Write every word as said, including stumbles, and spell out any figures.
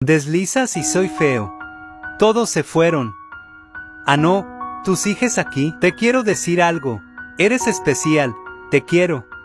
Deslizas y soy feo. Todos se fueron. Ah no, tus hijas aquí. Te quiero decir algo. Eres especial, te quiero.